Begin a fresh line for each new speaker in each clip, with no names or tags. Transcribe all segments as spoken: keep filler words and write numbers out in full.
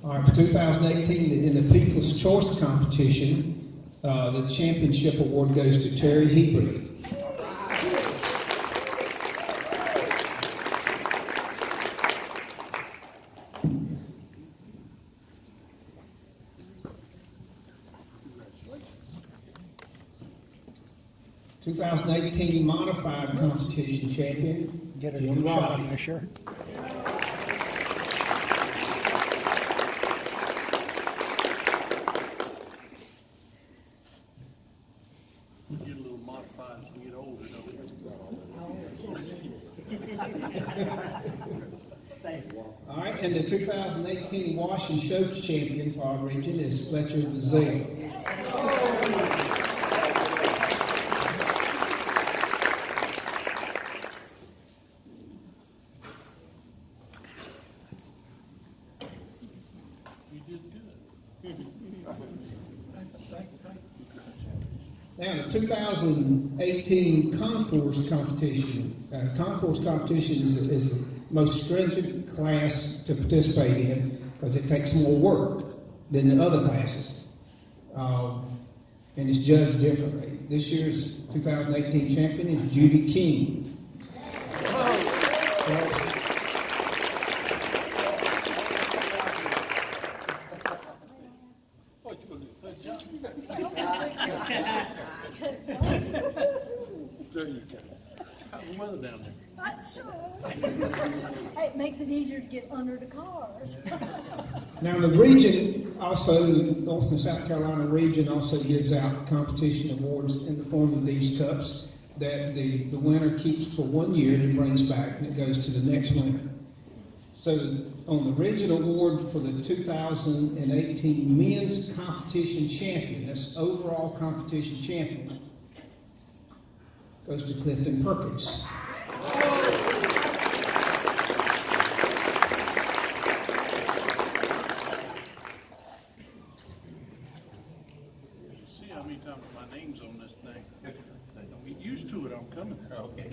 All right, for two thousand eighteen, in the People's Choice Competition, uh, the championship award goes to Terry Heberly. two thousand eighteen Modified Competition Champion.
Get a young shot on my shirt.
We get a little modified as we get older, don't we?
All right, and the two thousand eighteen Wash and Show Champion for our region is Fletcher Bazille. Now, the two thousand eighteen concourse competition. Uh, concourse competition is, is the most stringent class to participate in because it takes more work than the other classes. Um, and it's judged differently. This year's two thousand eighteen champion is Judy King. So,
There you go. How's the weather down there?
Hey, it makes it easier to get under the cars.
now the region also, North and South Carolina region also gives out competition awards in the form of these cups that the, the winner keeps for one year and it brings back and it goes to the next winner. So on the region award for the two thousand eighteen men's competition champion, that's overall competition champion, goes to Clifton Perkins.
See how many times my name's on this thing? Don't get used to it, I'm coming. Okay.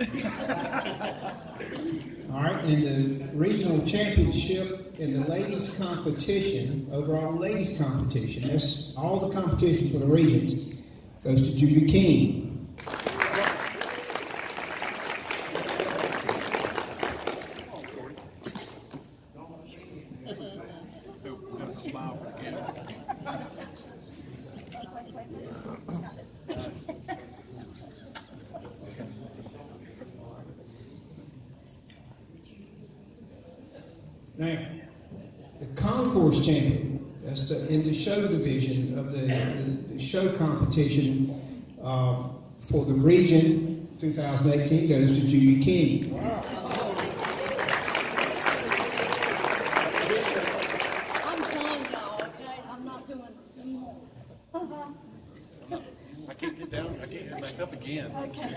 All right, in the regional championship in the ladies competition, overall ladies competition, that's all the competition for the regions, goes to Judy King. Now, the concourse champion, that's the, in the show division of the, the, the show competition uh, for the region two thousand eighteen goes to Judy King. Wow.
I'm done, y'all, okay? I'm not doing this anymore.
I can't get down, I can't get back up again.
Okay.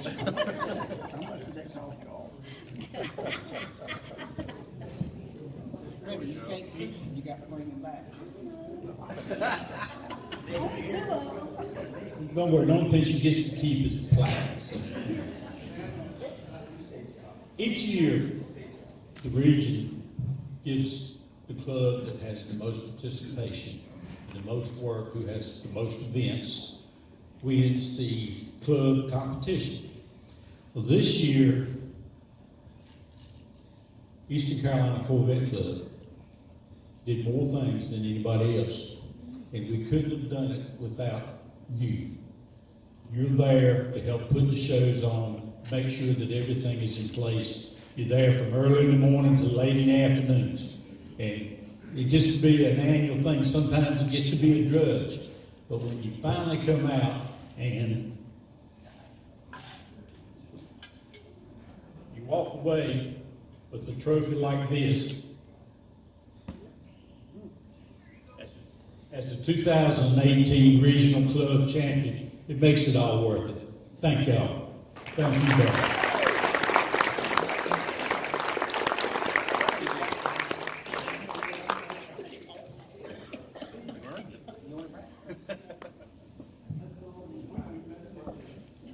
Remember, you can't keep them, you got to bring them back.
Only two of them.
Don't worry, the only thing she gets to keep is the plaque. So. Each year, the region gives the club that has the most participation, the most work, who has the most events, wins the club competition. Well, this year, Eastern Carolina Corvette Club did more things than anybody else, and we couldn't have done it without you. You're there to help put the shows on, make sure that everything is in place. You're there from early in the morning to late in the afternoons, and it gets to be an annual thing. Sometimes it gets to be a drudge, but when you finally come out and you walk away with a trophy like this, as the two thousand eighteen Regional Club Champion, it makes it all worth it. Thank y'all. Thank you both.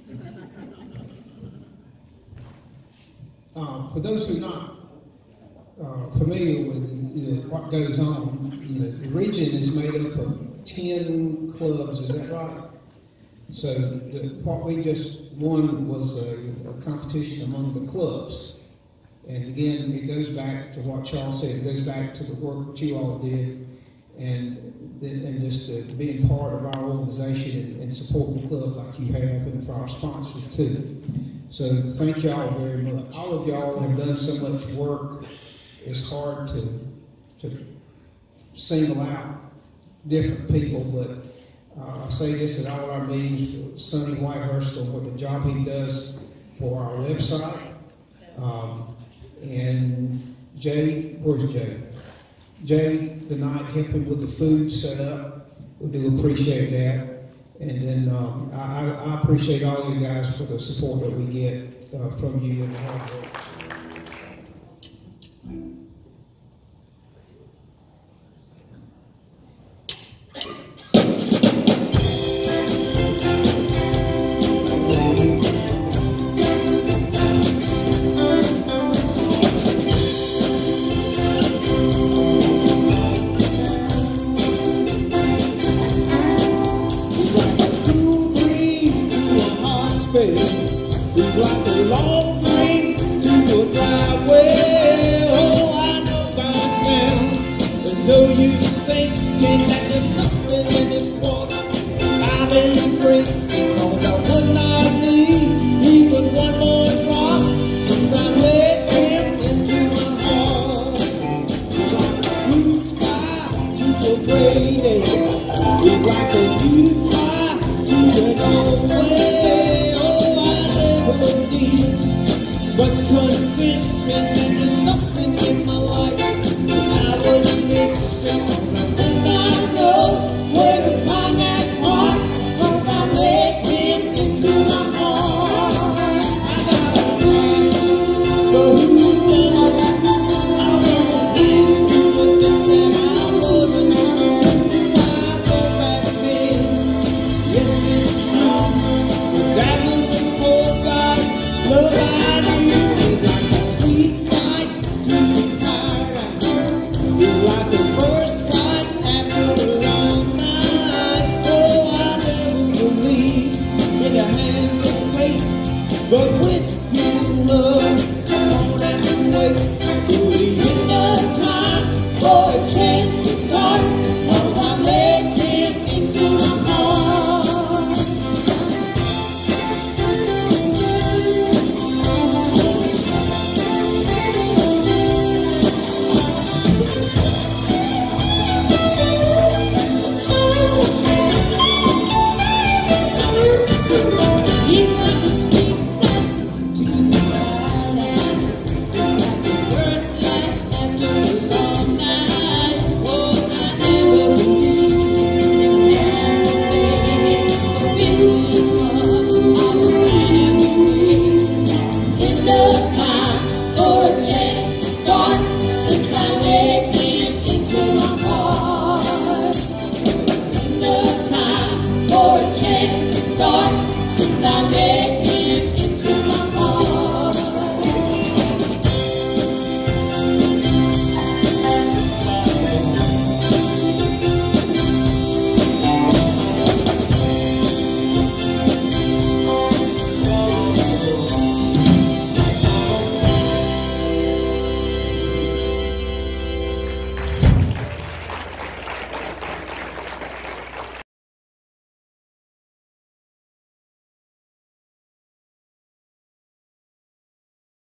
Uh, for those who are not uh, familiar with you know, what goes on, you know, the region is made up of ten clubs, is that right? So the, what we just won was a, a competition among the clubs. And again, it goes back to what Charles said, it goes back to the work that you all did and, and just uh, being part of our organization and, and supporting the club like you have, and for our sponsors too. So thank y'all very much. All of y'all have done so much work. It's hard to, to single out different people, but uh, I say this at all our meetings, Sonny Whitehurst, for the job he does for our website. Um, and Jay, where's Jay? Jay, tonight, helping with the food set up. We do appreciate that. And then um, I, I appreciate all you guys for the support that we get uh, from you and the hard work.
But with you, love, come on and wait.